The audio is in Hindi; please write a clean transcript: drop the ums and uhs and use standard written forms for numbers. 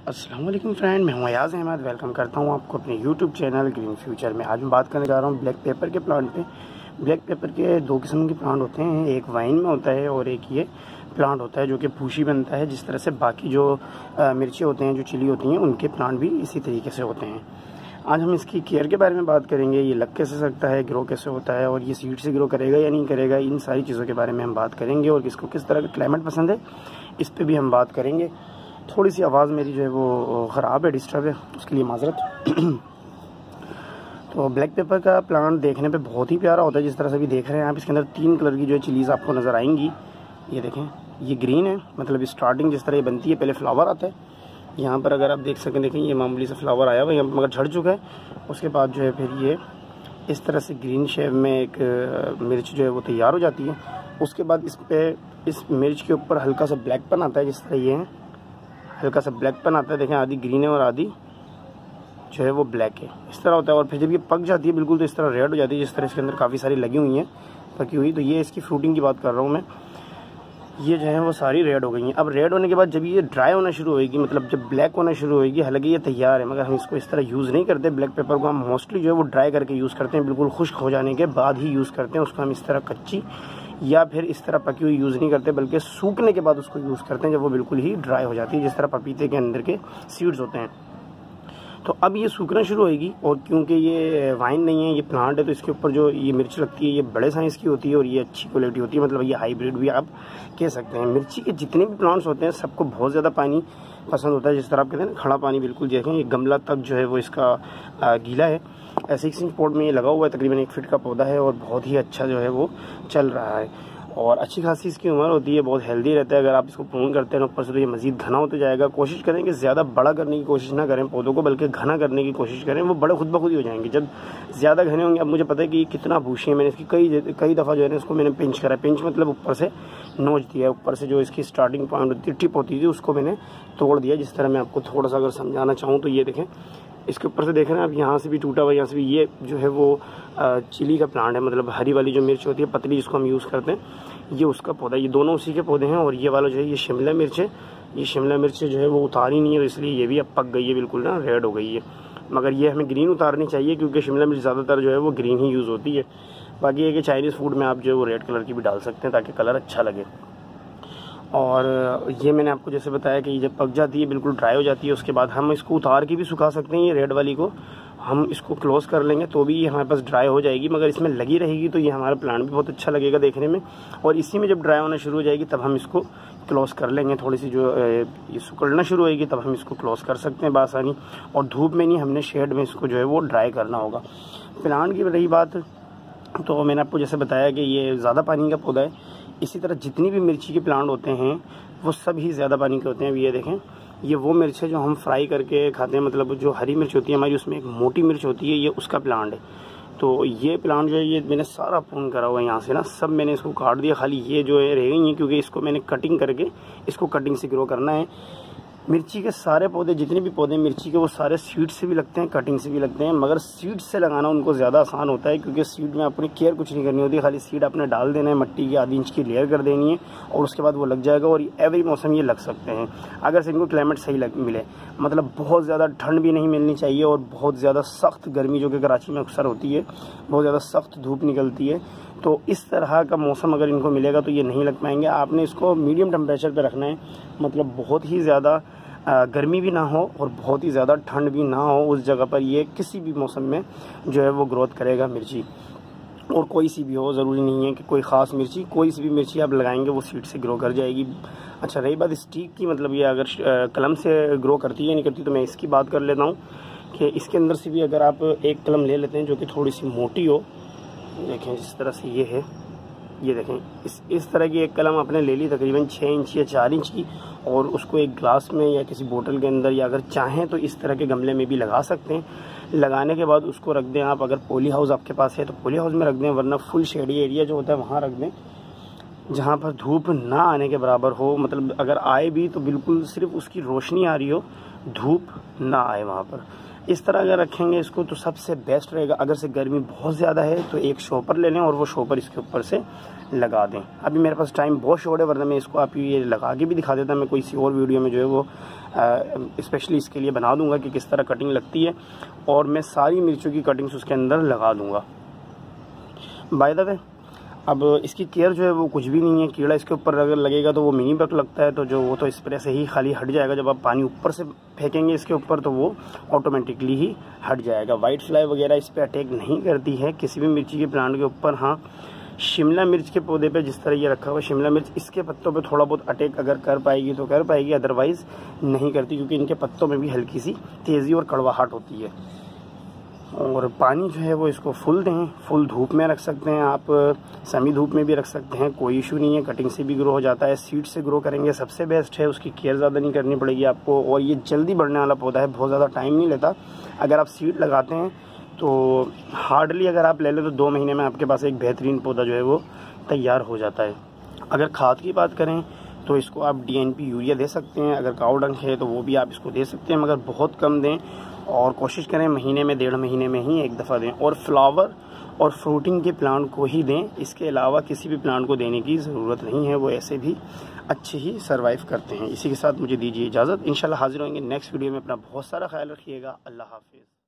अस्सलाम वालेकुम फ्रेंड, मैं हूं अयाज़ अहमद। वेलकम करता हूं आपको अपने यूट्यूब चैनल ग्रीन फ्यूचर में। आज मैं बात करने जा रहा हूं ब्लैक पेपर के प्लांट पे। ब्लैक पेपर के दो किस्म के प्लांट होते हैं, एक वाइन में होता है और एक ये प्लांट होता है जो कि भूसी बनता है। जिस तरह से बाकी जो मिर्ची होते हैं, जो चिली होती हैं, उनके प्लांट भी इसी तरीके से होते हैं। आज हम इसकी केयर के बारे में बात करेंगे, ये लग कैसे सकता है, ग्रो कैसे होता है और ये सीड से ग्रो करेगा या नहीं करेगा, इन सारी चीज़ों के बारे में हम बात करेंगे। और किसको किस तरह का क्लाइमेट पसंद है, इस पर भी हम बात करेंगे। थोड़ी सी आवाज़ मेरी जो है वो ख़राब है, डिस्टर्ब है, उसके लिए माजरत। तो ब्लैक पेपर का प्लांट देखने पे बहुत ही प्यारा होता है। जिस तरह से भी देख रहे हैं आप, इसके अंदर 3 कलर की जो है चिलीज़ आपको नज़र आएंगी। ये देखें, ये ग्रीन है, मतलब स्टार्टिंग जिस तरह ये बनती है, पहले फ्लावर आता है। यहाँ पर अगर आप देख सकें, देखें ये मामूली से फ्लावर आया हुआ है, मगर झड़ चुका है। उसके बाद जो है फिर ये इस तरह से ग्रीन शेप में एक मिर्च जो है वो तैयार हो जाती है। उसके बाद इस मिर्च के ऊपर हल्का सा ब्लैकपन आता है, जिस तरह ये है, हल्का सा ब्लैकपन आता है। देखें, आधी ग्रीन है और आधी जो है वो ब्लैक है, इस तरह होता है। और फिर जब ये पक जाती है बिल्कुल, तो इस तरह रेड हो जाती है, जिस तरह इसके अंदर काफ़ी सारी लगी हुई हैं पकी हुई। तो ये इसकी फ्रूटिंग की बात कर रहा हूँ मैं। ये जो है वो सारी रेड हो गई हैं। अब रेड होने के बाद जब ये ड्राई होना शुरू होगी, मतलब जब ब्लैक होना शुरू होगी, हालांकि ये तैयार है मगर हम इसको इस तरह यूज़ नहीं करते। ब्लैक पेपर को हम मोस्टली जो है वो ड्राई करके यूज़ करते हैं, बिल्कुल खुश्क हो जाने के बाद ही यूज़ करते हैं उसको। हम इस तरह कच्ची या फिर इस तरह पकी हुई यूज़ नहीं करते, बल्कि सूखने के बाद उसको यूज़ करते हैं जब वो बिल्कुल ही ड्राई हो जाती है, जिस तरह पपीते के अंदर के सीड्स होते हैं। तो अब ये सूखना शुरू होएगी, और क्योंकि ये वाइन नहीं है, ये प्लांट है, तो इसके ऊपर जो ये मिर्च लगती है ये बड़े साइज़ की होती है और ये अच्छी क्वालिटी होती है, मतलब ये हाइब्रिड भी आप कह सकते हैं। मिर्ची के जितने भी प्लांट्स होते हैं सबको बहुत ज़्यादा पानी पसंद होता है। जिस तरह आप कहते हैं ना, खड़ा पानी। बिल्कुल देखें, ये गमला तक जो है वो इसका गीला है। 6 इंच पॉट में ये लगा हुआ है, तकरीबन 1 फीट का पौधा है और बहुत ही अच्छा जो है वो चल रहा है और अच्छी खासी इसकी उम्र होती है, बहुत हेल्दी रहता है। अगर आप इसको प्रून करते हैं ऊपर से, तो ये मज़ीद घना होता जाएगा। कोशिश करें कि ज़्यादा बड़ा करने की कोशिश ना करें पौधों को, बल्कि घना करने की कोशिश करें। वो बड़े खुद ब खुद ही हो जाएंगे जब ज़्यादा घने होंगे। अब मुझे पता है कि कितना भूसी है, मैंने इसकी कई दफ़ा जो है ना इसको मैंने पिंच करा। पिंच मतलब ऊपर से नोच दिया, ऊपर से जो इसकी स्टार्टिंग पॉइंट होती है, टिप होती थी, उसको मैंने तोड़ दिया। जिस तरह मैं आपको थोड़ा सा अगर समझाना चाहूँ तो ये देखें, इसके ऊपर से देख रहे हैं आप, यहाँ से भी टूटा हुआ, यहाँ से भी। ये जो है वो चिली का प्लांट है, मतलब हरी वाली जो मिर्च होती है पतली, जिसको हम यूज़ करते हैं, ये उसका पौधा। ये दोनों उसी के पौधे हैं। और ये वाला जो है ये शिमला मिर्च है। ये शिमला मिर्च जो है वो उतारी नहीं है, तो इसलिए ये भी अब पक गई है, बिल्कुल ना रेड हो गई है। मगर ये हमें ग्रीन उतारनी चाहिए, क्योंकि शिमला मिर्च ज़्यादातर जो है वो ग्रीन ही यूज़ होती है। बाकी ये कि चाइनीज़ फूड में आप जो है वो रेड कलर की भी डाल सकते हैं, ताकि कलर अच्छा लगे। और ये मैंने आपको जैसे बताया कि जब पक जाती है, बिल्कुल ड्राई हो जाती है, उसके बाद हम इसको उतार के भी सुखा सकते हैं। ये रेड वाली को हम इसको क्लोज़ कर लेंगे तो भी ये हमारे पास ड्राई हो जाएगी, मगर इसमें लगी रहेगी तो ये हमारा प्लांट भी बहुत अच्छा लगेगा देखने में। और इसी में जब ड्राई होना शुरू हो जाएगी तब हम इसको क्लोज़ कर लेंगे। थोड़ी सी जो ये सुकड़ना शुरू होएगी तब हम इसको क्लोज़ कर सकते हैं बआसानी। और धूप में नहीं, हमने शेड में इसको जो है वो ड्राई करना होगा। प्लांट की रही बात, तो मैंने आपको जैसे बताया कि ये ज़्यादा पानी का पौधा है। इसी तरह जितनी भी मिर्ची के प्लांट होते हैं वो सब ही ज़्यादा पानी के होते हैं। अब ये देखें, ये वो मिर्च है जो हम फ्राई करके खाते हैं, मतलब जो हरी मिर्च होती है हमारी, उसमें एक मोटी मिर्च होती है, ये उसका प्लांट है। तो ये प्लांट जो है ये मैंने सारा प्रून करा हुआ है, यहाँ से ना सब मैंने इसको काट दिया, खाली ये जो है रह गई हैं, क्योंकि इसको मैंने कटिंग करके इसको कटिंग से ग्रो करना है। मिर्ची के सारे पौधे, जितने भी पौधे मिर्ची के, वो सारे सीड से भी लगते हैं, कटिंग से भी लगते हैं। मगर सीड से लगाना उनको ज़्यादा आसान होता है, क्योंकि सीड में अपनी केयर कुछ नहीं करनी होती, खाली सीड आपने डाल देना है, मट्टी की आधी इंच की लेयर कर देनी है और उसके बाद वो लग जाएगा। और एवरी मौसम ये लग सकते हैं, अगर से इनको क्लाइमेट सही मिले। मतलब बहुत ज़्यादा ठंड भी नहीं मिलनी चाहिए और बहुत ज़्यादा सख्त गर्मी, जो कि कराची में अक्सर होती है, बहुत ज़्यादा सख्त धूप निकलती है। तो इस तरह का मौसम अगर इनको मिलेगा तो ये नहीं लग पाएंगे। आपने इसको मीडियम टेम्परेचर पे रखना है, मतलब बहुत ही ज़्यादा गर्मी भी ना हो और बहुत ही ज़्यादा ठंड भी ना हो। उस जगह पर ये किसी भी मौसम में जो है वो ग्रोथ करेगा मिर्ची। और कोई सी भी हो, ज़रूरी नहीं है कि कोई ख़ास मिर्ची, कोई सी भी मिर्ची आप लगाएंगे वो सीड से ग्रो कर जाएगी। अच्छा, रही बात स्टिक की, मतलब ये अगर कलम से ग्रो करती है नहीं करती, तो मैं इसकी बात कर लेता हूँ कि इसके अंदर से भी अगर आप एक कलम ले लेते हैं जो कि थोड़ी सी मोटी हो, देखें जिस तरह से ये है, ये देखें, इस तरह की एक कलम आपने ले ली, तकरीबन 6 इंच या 4 इंच की, और उसको एक ग्लास में या किसी बोतल के अंदर, या अगर चाहें तो इस तरह के गमले में भी लगा सकते हैं। लगाने के बाद उसको रख दें आप, अगर पॉली हाउस आपके पास है तो पॉली हाउस में रख दें, वरना फुल शेडी एरिया जो होता है वहाँ रख दें, जहाँ पर धूप ना आने के बराबर हो। मतलब अगर आए भी तो बिल्कुल सिर्फ उसकी रोशनी आ रही हो, धूप ना आए वहाँ पर। इस तरह अगर रखेंगे इसको तो सबसे बेस्ट रहेगा। अगर से गर्मी बहुत ज़्यादा है तो एक शॉपर ले लें और वो शॉपर इसके ऊपर से लगा दें। अभी मेरे पास टाइम बहुत शॉर्ट है, वरना मैं इसको आप ये लगा के भी दिखा देता। मैं कोई सी और वीडियो में जो है वो स्पेशली इसके लिए बना दूंगा कि किस तरह कटिंग लगती है, और मैं सारी मिर्चों की कटिंग्स उसके अंदर लगा दूंगा। बाय द वे, अब इसकी केयर जो है वो कुछ भी नहीं है। कीड़ा इसके ऊपर अगर लगेगा तो वो मिनी बग लगता है, तो जो वो तो स्प्रे से ही खाली हट जाएगा। जब आप पानी ऊपर से फेंकेंगे इसके ऊपर तो वो ऑटोमेटिकली ही हट जाएगा। वाइट फ्लाई वगैरह इस पर अटैक नहीं करती है किसी भी मिर्ची के प्लांट के ऊपर। हाँ, शिमला मिर्च के पौधे पे जिस तरह ये रखा हुआ शिमला मिर्च, इसके पत्तों पे थोड़ा बहुत अटैक अगर कर पाएगी तो कर पाएगी, अदरवाइज़ नहीं करती, क्योंकि इनके पत्तों में भी हल्की सी तेज़ी और कड़वाहट होती है। और पानी जो है वो इसको फुल दें। फुल धूप में रख सकते हैं आप, सेमी धूप में भी रख सकते हैं, कोई इशू नहीं है। कटिंग से भी ग्रो हो जाता है। सीड से ग्रो करेंगे सबसे बेस्ट है, उसकी केयर ज़्यादा नहीं करनी पड़ेगी आपको, और ये जल्दी बढ़ने वाला पौधा है, बहुत ज़्यादा टाइम नहीं लेता। अगर आप सीड लगाते हैं तो हार्डली अगर आप ले लें तो 2 महीने में आपके पास एक बेहतरीन पौधा जो है वो तैयार हो जाता है। अगर खाद की बात करें तो इसको आप DNP यूरिया दे सकते हैं। अगर काऊ डंग है तो वो भी आप इसको दे सकते हैं, मगर बहुत कम दें, और कोशिश करें महीने में 1.5 महीने में ही एक दफ़ा दें। और फ्लावर और फ्रूटिंग के प्लांट को ही दें, इसके अलावा किसी भी प्लांट को देने की ज़रूरत नहीं है, वो ऐसे भी अच्छे ही सर्वाइव करते हैं। इसी के साथ मुझे दीजिए इजाज़त। इंशाल्लाह हाजिर होंगे नेक्स्ट वीडियो में। अपना बहुत सारा ख्याल रखिएगा। अल्लाह हाफिज़।